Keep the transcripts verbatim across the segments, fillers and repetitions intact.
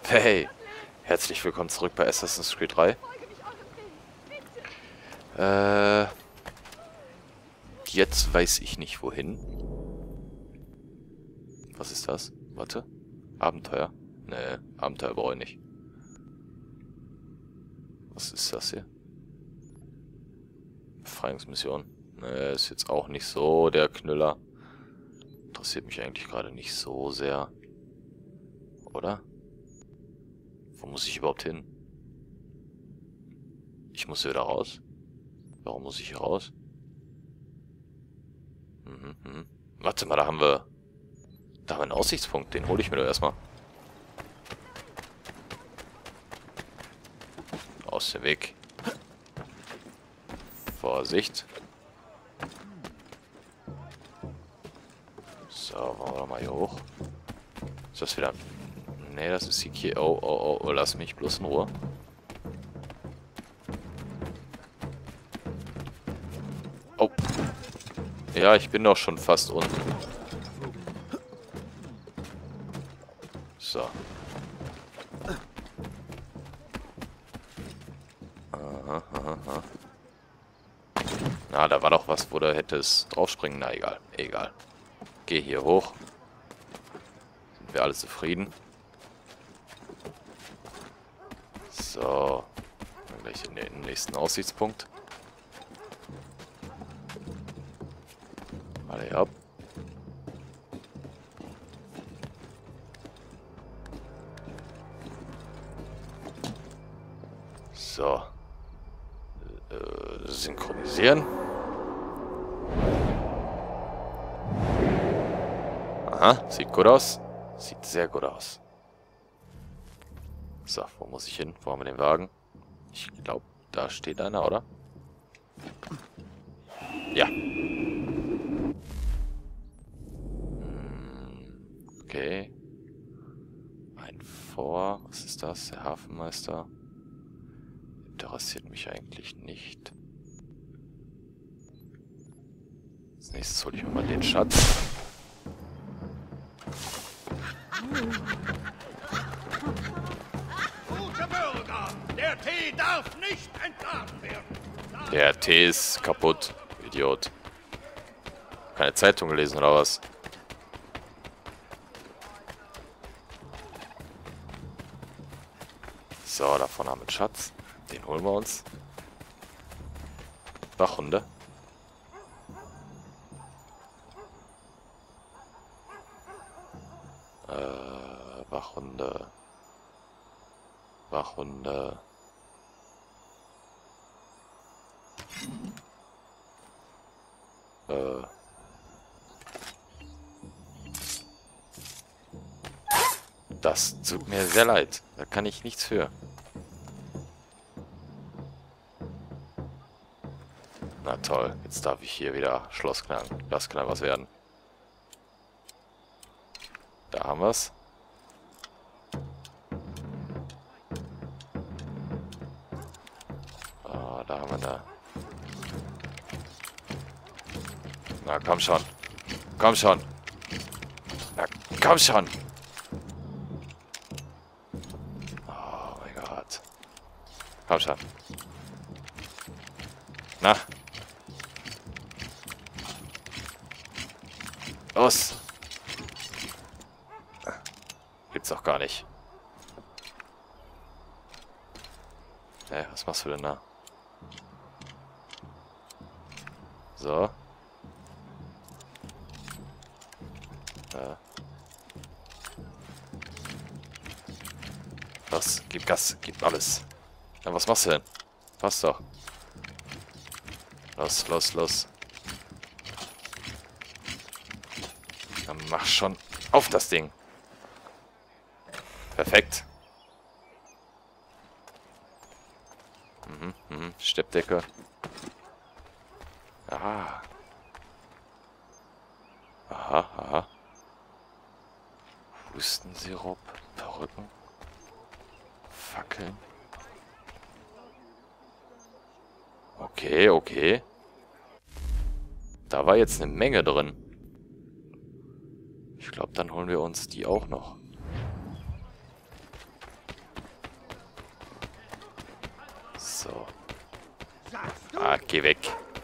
Hey, herzlich willkommen zurück bei Assassin's Creed drei. Äh, jetzt weiß ich nicht wohin. Was ist das? Warte. Abenteuer? Nee, Abenteuer brauche ich nicht. Was ist das hier? Befreiungsmission. Nee, ist jetzt auch nicht so der Knüller. Interessiert mich eigentlich gerade nicht so sehr. Oder? Wo muss ich überhaupt hin? Ich muss hier wieder raus. Warum muss ich hier raus? Mhm, mhm. Warte mal, da haben wir... Da haben wir einen Aussichtspunkt. Den hole ich mir doch erstmal. Aus dem Weg. Vorsicht. So, wollen wir doch mal hier hoch. Ist das wieder... Nee, das ist die Kie... Oh, oh, oh, oh, lass mich bloß in Ruhe. Oh. Ja, ich bin doch schon fast unten. So. Aha, aha, aha. Na, da war doch was, wo du hättest draufspringen. Na, egal. Egal. Geh hier hoch. Sind wir alle zufrieden? So. Dann gleich in den nächsten Aussichtspunkt. Alle ab. So. Äh, synchronisieren. Aha, sieht gut aus. Sieht sehr gut aus. So, wo muss ich hin? Wo haben wir den Wagen? Ich glaube, da steht einer, oder? Ja. Hm, okay. Ein Vor... Was ist das? Der Hafenmeister. Interessiert mich eigentlich nicht. Als nächstes hole ich mir mal den Schatz. Gute Bürger, der Tee darf nicht entladen werden. Der Tee ist kaputt, Idiot. Keine Zeitung gelesen oder was? So, davon haben wir einen Schatz. Den holen wir uns. Wachhunde. Äh, Wachhunde. Wachhunde. Äh. Das tut mir sehr leid. Da kann ich nichts für. Na toll, jetzt darf ich hier wieder Schlossknallen, Glasknall was werden. Da haben wir's. Ah, da haben wir eine. Na komm schon. Komm schon. Na komm schon. Oh mein Gott. Komm schon. Na. Los! Gibt's doch gar nicht. Hä, was machst du denn da? So. Äh. Los, gib Gas, gib alles. Ja, was machst du denn? Passt doch. Los, los, los. Dann mach schon auf das Ding. Perfekt. Mhm, mhm. Steppdecke. Aha. Aha, aha. Hustensirup, Perücken. Fackeln. Okay, okay. Da war jetzt eine Menge drin. Ich glaube, dann holen wir uns die auch noch. Ah, geh weg.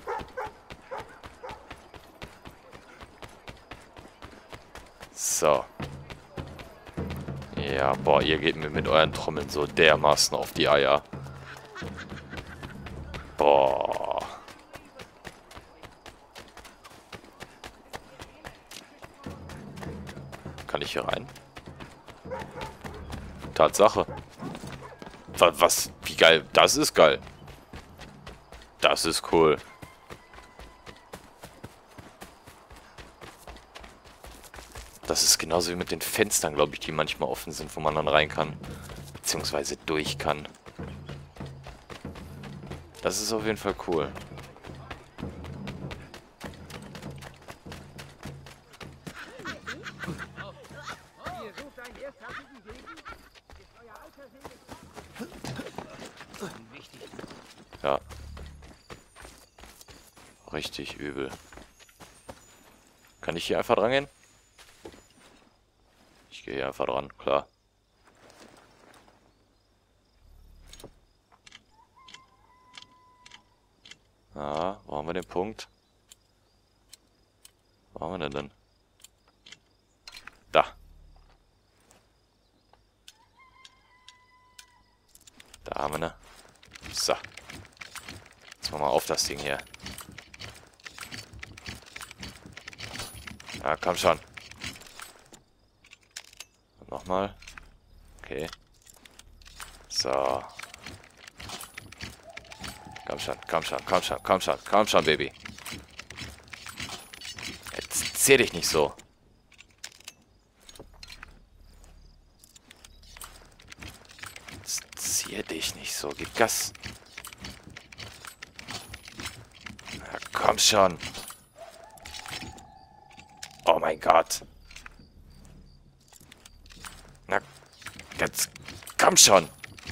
So. Ja, boah, ihr geht mir mit euren Trommeln so dermaßen auf die Eier. Boah. Kann ich hier rein? Tatsache. Was, was? Wie geil? Das ist geil. Das ist cool. Das ist genauso wie mit den Fenstern, glaube ich, die manchmal offen sind, wo man dann rein kann. Beziehungsweise durch kann. Das ist auf jeden Fall cool. Ja. Richtig übel. Kann ich hier einfach dran gehen? Ich gehe hier einfach dran, klar. Ah, wo haben wir den Punkt? Wo haben wir denn denn? Da. Da haben wir ne. So. Jetzt machen wir auf das Ding hier. Ah, komm schon. Und nochmal. Okay. So. Komm schon, komm schon, komm schon, komm schon, komm schon, Baby. Jetzt zieh dich nicht so. Jetzt zieh dich nicht so. Gib Gas. Na, komm schon. Oh mein Gott. Na, jetzt komm schon.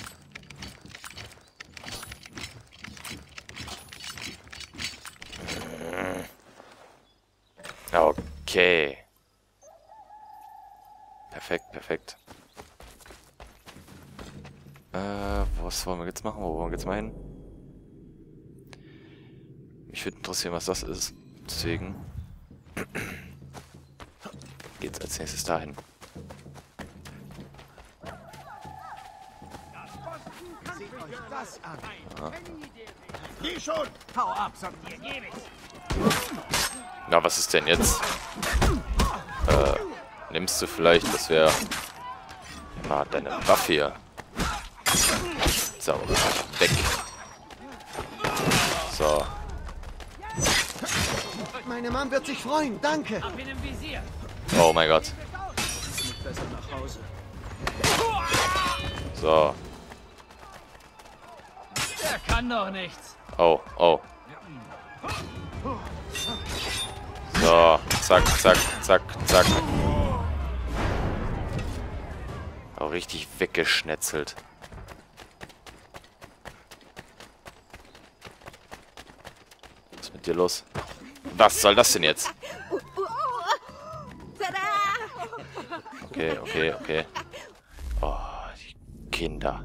Okay. Perfekt, perfekt. Äh, was wollen wir jetzt machen? Wo wollen wir jetzt mal hin? Mich würde interessieren, was das ist. Deswegen geht's als nächstes dahin. Seht euch das an. Ja. Geh schon! Hau ab, sagt ihr, geh weg! Na, was ist denn jetzt? Äh, nimmst du vielleicht, das wäre mal deine Waffe hier. So, weg. So. Meine Mom wird sich freuen, danke. Oh mein Gott. So. Der kann doch nichts. Oh, oh. So, zack, zack, zack, zack. Oh, richtig weggeschnetzelt. Was ist mit dir los? Was soll das denn jetzt? Okay, okay, okay. Oh, die Kinder.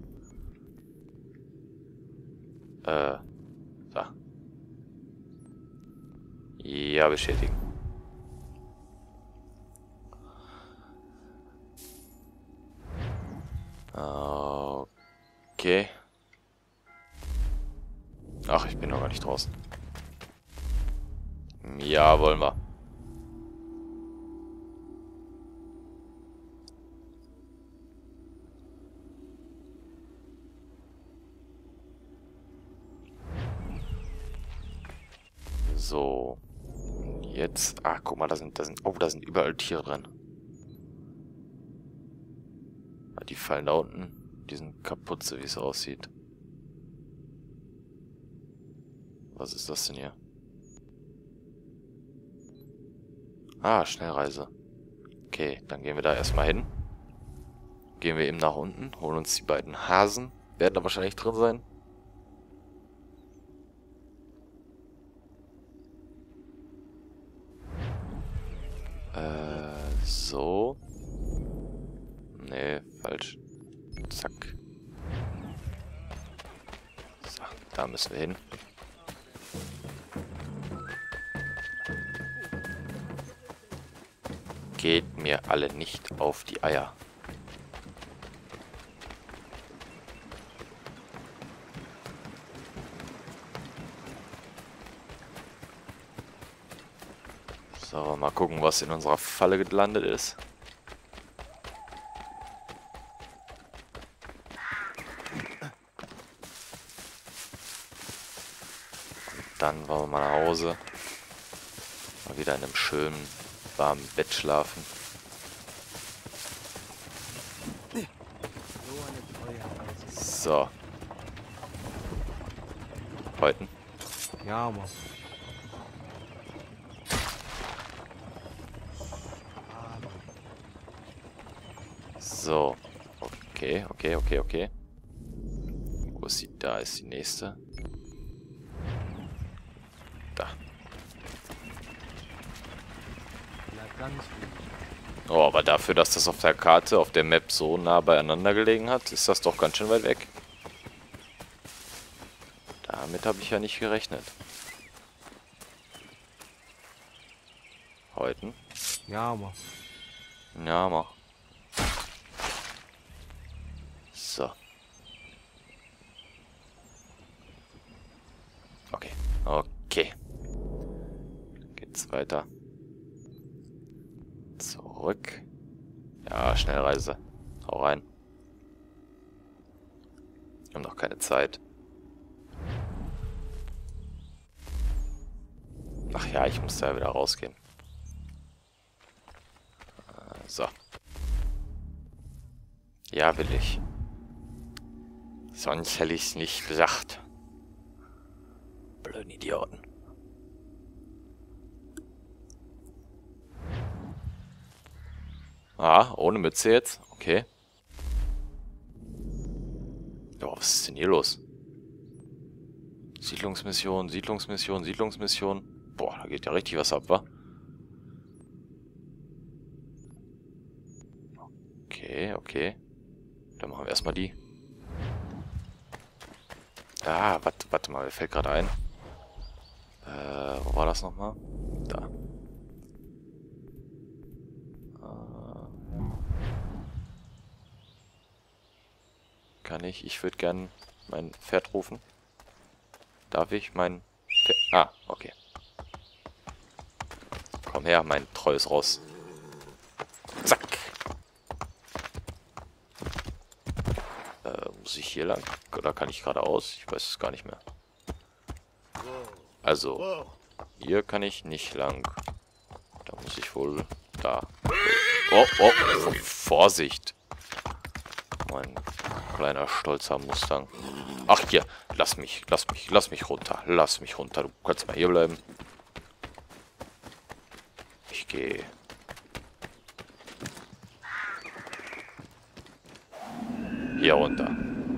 Äh, so. Ja, bestätigen. Okay. Ach, ich bin noch gar nicht draußen. Ja, wollen wir. So. Jetzt. Ah, guck mal, da sind, da sind. Oh, da sind überall Tiere drin. Ah, die fallen da unten. Die sind kaputt, so wie es aussieht. Was ist das denn hier? Ah, Schnellreise. Okay, dann gehen wir da erstmal hin. Gehen wir eben nach unten, holen uns die beiden Hasen. Werden da wahrscheinlich drin sein. Äh, so. Nee, falsch. Zack. So, da müssen wir hin. Geht mir alle nicht auf die Eier. So, mal gucken, was in unserer Falle gelandet ist. Dann wollen wir mal nach Hause. Mal wieder in einem schönen, warmen Bett schlafen. So. Heute. Ja, Mann. So. Okay, okay, okay, okay. Wo ist sie? Da ist die nächste. Da. Oh, aber dafür, dass das auf der Karte, auf der Map so nah beieinander gelegen hat, ist das doch ganz schön weit weg. Damit habe ich ja nicht gerechnet. Heute. Ja, Mann. Ja, mach. So. Okay. Okay. Geht's weiter. Zurück. Ja, Schnellreise. Hau rein. Wir haben noch keine Zeit. Ach ja, ich muss da wieder rausgehen. So. Ja, will ich. Sonst hätte ich es nicht gesagt. Blöden Idioten. Ah, ohne Mütze jetzt? Okay. Ja, was ist denn hier los? Siedlungsmission, Siedlungsmission, Siedlungsmission. Boah, da geht ja richtig was ab, wa? Okay, okay. Dann machen wir erstmal die. Ah, warte, warte mal, mir fällt gerade ein. Äh, wo war das nochmal? Da. Äh, kann ich? Ich würde gern mein Pferd rufen. Darf ich mein Pferd? Ah, okay. Komm her, mein treues Ross. Zack. Äh, muss ich hier lang? Oder kann ich geradeaus? Ich weiß es gar nicht mehr. Also, hier kann ich nicht lang. Da muss ich wohl da. Oh, oh, Vorsicht. Mein kleiner, stolzer Mustang. Ach, hier. Lass mich, lass mich, lass mich runter. Lass mich runter. Du kannst mal hier bleiben. Ich gehe. Hier runter.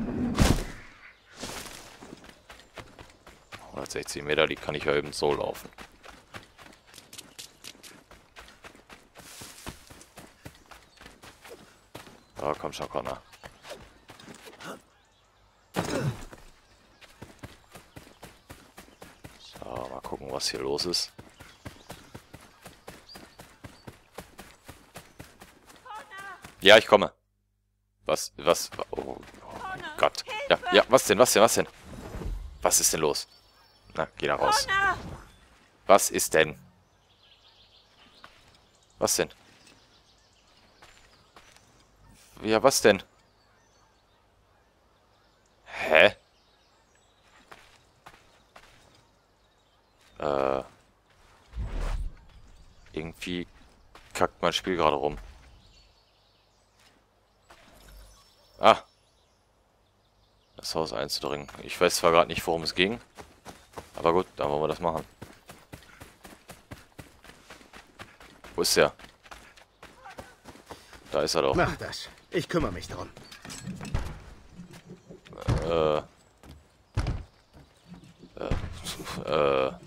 hundertsechzig Meter, die kann ich ja eben so laufen. Oh, komm schon, Connor. So, mal gucken, was hier los ist. Ja, ich komme. Was, was, oh, oh Gott. Ja, ja, was denn, was denn, was denn? Was ist denn los? Na, geh da raus. Was ist denn? Was denn? Ja, was denn? Hä? Äh. Irgendwie kackt mein Spiel gerade rum. Ah. Das Haus einzudringen. Ich weiß zwar gerade nicht, worum es ging. Aber gut, dann wollen wir das machen. Wo ist der? Da ist er doch. Mach das. Ich kümmere mich darum. Äh. Äh. Äh.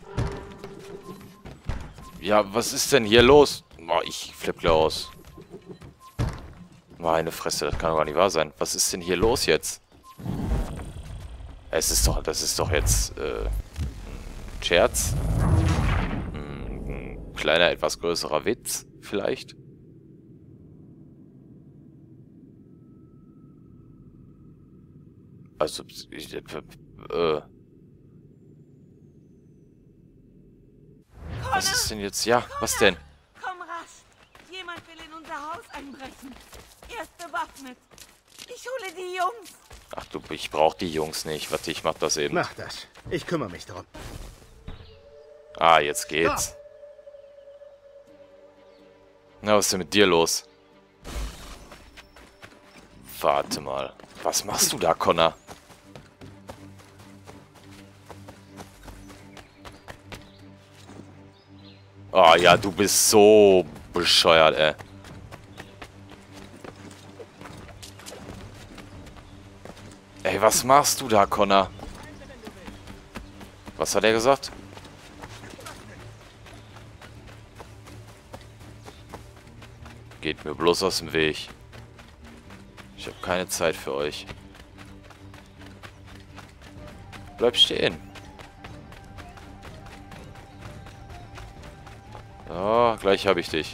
Ja, was ist denn hier los? Boah, ich flipp gleich aus. Meine Fresse, das kann doch gar nicht wahr sein. Was ist denn hier los jetzt? Es ist doch, das ist doch jetzt äh, ein Scherz. Ein kleiner, etwas größerer Witz, vielleicht. Also, ich, äh... Was ist denn jetzt? Ja, was denn? Komm rasch! Jemand will in unser Haus einbrechen. Er ist bewaffnet. Ich hole die Jungs. Ach du, ich brauch die Jungs nicht. Warte, ich mach das eben. Mach das. Ich kümmere mich darum. Ah, jetzt geht's. Na, was ist denn mit dir los? Warte mal. Was machst du da, Connor? Oh ja, du bist so bescheuert, ey. Ey, was machst du da, Connor? Was hat er gesagt? Geht mir bloß aus dem Weg. Ich habe keine Zeit für euch. Bleib stehen. So, gleich habe ich dich.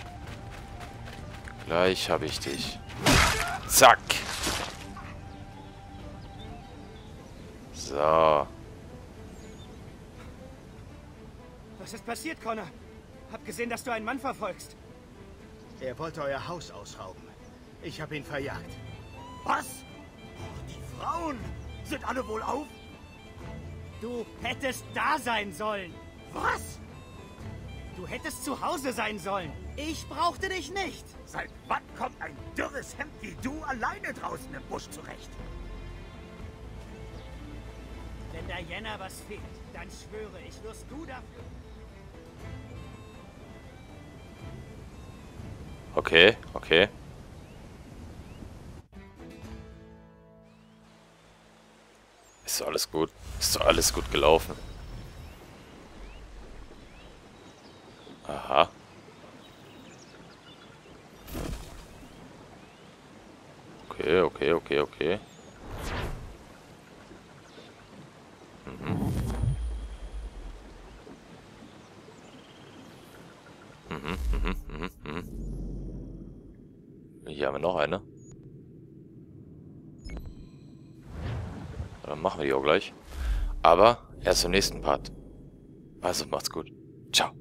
Gleich habe ich dich. Zack. So. Was ist passiert, Connor? Hab gesehen, dass du einen Mann verfolgst. Er wollte euer Haus ausrauben. Ich habe ihn verjagt. Was? Die Frauen sind alle wohl auf? Du hättest da sein sollen. Was? Du hättest zu Hause sein sollen. Ich brauchte dich nicht. Seit wann kommt ein dürres Hemd wie du alleine draußen im Busch zurecht? Wenn Diana was fehlt, dann schwöre ich, wirst du dafür. Okay, okay. Ist doch alles gut. Ist doch alles gut gelaufen. Aha. Okay, okay, okay, okay. Mhm. Mhm, mhm, mhm, mhm. Hier haben wir noch eine. Dann machen wir die auch gleich. Aber erst im nächsten Part. Also macht's gut. Ciao.